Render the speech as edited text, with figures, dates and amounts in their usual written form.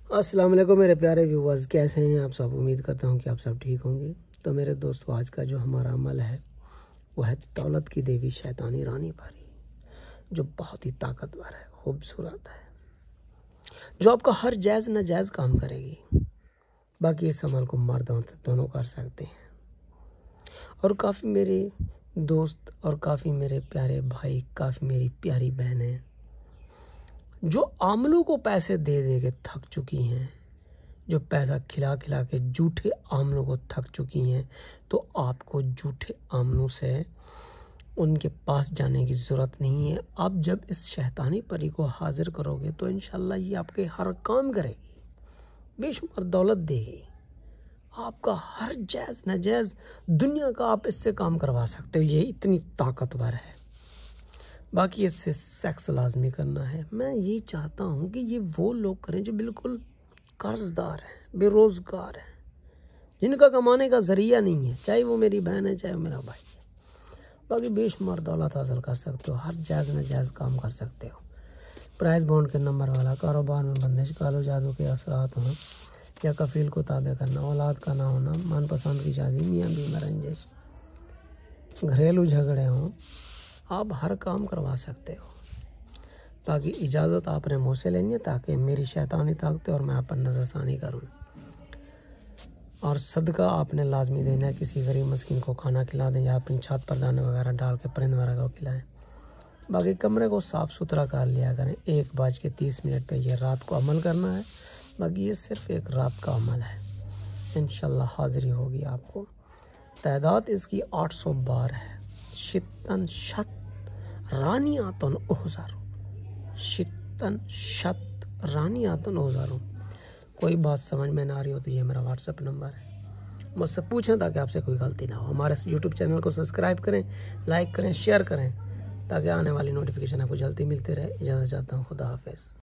अस्सलाम वालेकुम मेरे प्यारे व्यूवर्स, कैसे हैं आप सब। उम्मीद करता हूं कि आप सब ठीक होंगे। तो मेरे दोस्तों, आज का जो हमारा अमल है वो है दौलत की देवी शैतानी रानी परी, जो बहुत ही ताकतवर है, खूबसूरत है, जो आपका हर जायज़ नाजायज़ काम करेगी। बाकी इस अमल को मर्द औरत दोनों कर सकते हैं। और काफ़ी मेरे दोस्त और काफ़ी मेरे प्यारे भाई, काफ़ी मेरी प्यारी बहनें जो आमलों को पैसे दे दे के थक चुकी हैं, जो पैसा खिला खिला के जूठे आमलों को थक चुकी हैं, तो आपको जूठे आमलों से उनके पास जाने की ज़रूरत नहीं है। आप जब इस शैतानी परी को हाजिर करोगे तो इंशाल्लाह ये आपके हर काम करेगी, बेशुमार दौलत देगी, आपका हर जायज़ नाजायज़ दुनिया का आप इससे काम करवा सकते हो। ये इतनी ताकतवर है। बाकी इससे सेक्स लाजमी करना है। मैं ये चाहता हूँ कि ये वो लोग करें जो बिल्कुल कर्जदार हैं, बेरोज़गार हैं, जिनका कमाने का ज़रिया नहीं है, चाहे वो मेरी बहन है, चाहे वो मेरा भाई है। बाकी बेशुमार दौलत हासिल कर सकते हो, हर जायज़ नाजायज़ काम कर सकते हो। प्राइस बॉन्ड के नंबर वाला, कारोबार में बंदिश, कालो जादू के असरात होना या कफील को ताबे करना, औलाद का ना होना, मनपसंद की शादी, मियाँ बीवी में रंजिश, घरेलू झगड़े हों, आप हर काम करवा सकते हो। बाकी इजाज़त आपने मुझसे लेनी है ताकि मेरी शैतानी ताकतें और मैं आप पर नज़रसानी करूँ। और सदका आपने लाजमी देना है, किसी गरीब मस्किन को खाना खिला दें या अपनी छत पर दाने वगैरह डाल के परिंद वगैरह को खिलाएं। बाकी कमरे को साफ़ सुथरा कर लिया करें। 1:30 पे ये रात को अमल करना है। बाकी ये सिर्फ एक रात का अमल है, इंशाल्लाह हाज़िरी होगी आपको। तादाद इसकी 800 बार है। शितन शत रानी आतन ओहजारो, शितन शत रानी आतन ओहजारो। कोई बात समझ में ना आ रही हो तो ये मेरा व्हाट्सएप नंबर है, मुझसे पूछें ताकि आपसे कोई गलती ना हो। हमारे यूट्यूब चैनल को सब्सक्राइब करें, लाइक करें, शेयर करें ताकि आने वाली नोटिफिकेशन आपको जल्दी मिलती रहे। इजाज़त चाहता हूँ, खुदा हाफिज़।